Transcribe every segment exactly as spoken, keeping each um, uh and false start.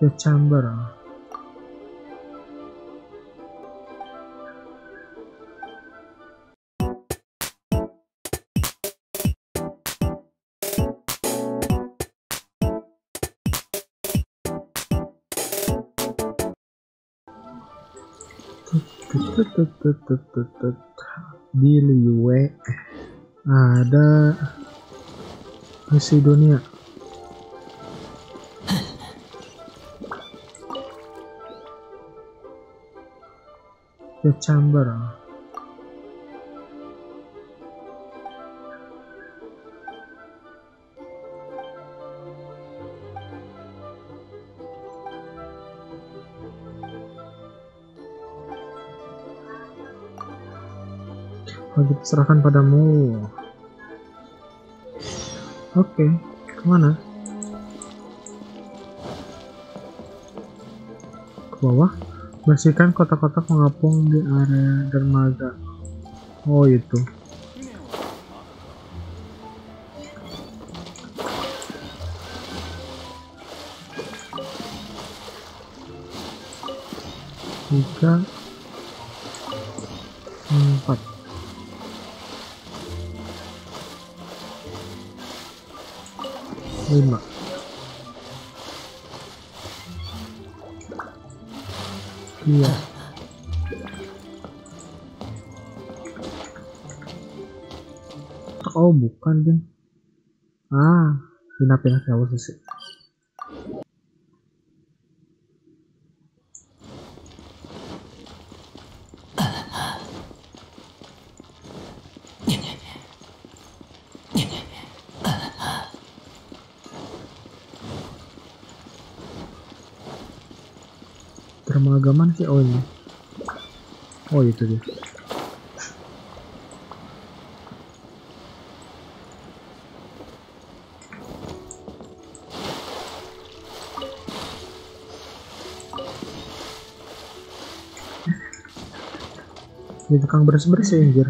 The chamber. Di Liyue ada misi dunia. The chamber. Oh, diserahkan padamu. Oke, okay. Kemana? Ke bawah. Bersihkan kotak-kotak mengapung di area dermaga. Oh, itu. Tiga, empat. Lima. Iya. Oh, bukan deh. Ah, pindah-pindah jauh sih. Dermaga mana sih? Oh, ini. Oh, itu dia. Ini tukang beres-beres ya, anjir.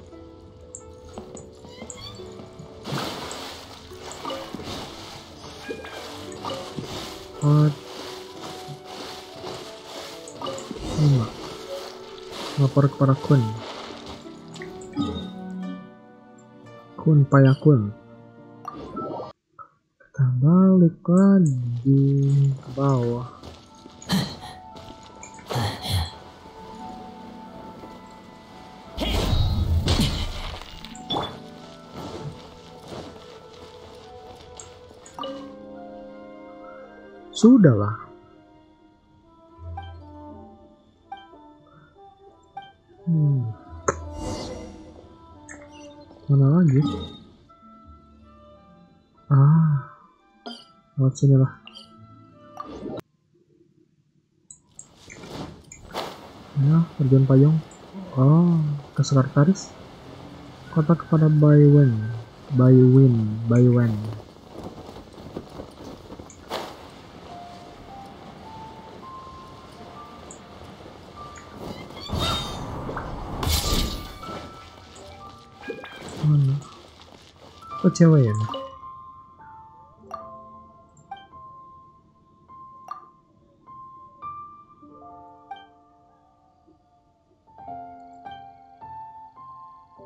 Oh, lima. Lapor kepada Kun. Kun Payakun. Kita balik lagi ke bawah. Sudahlah. Hmm. Mana lagi? Ah, lewat sini lah. Ya, terjun payung. Oh, ke sekretaris. Kota kepada Baiwen. Baiwen, Baiwen. Mana? Kok cewek ya?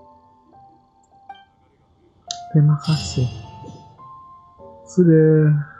Terima kasih. Sudah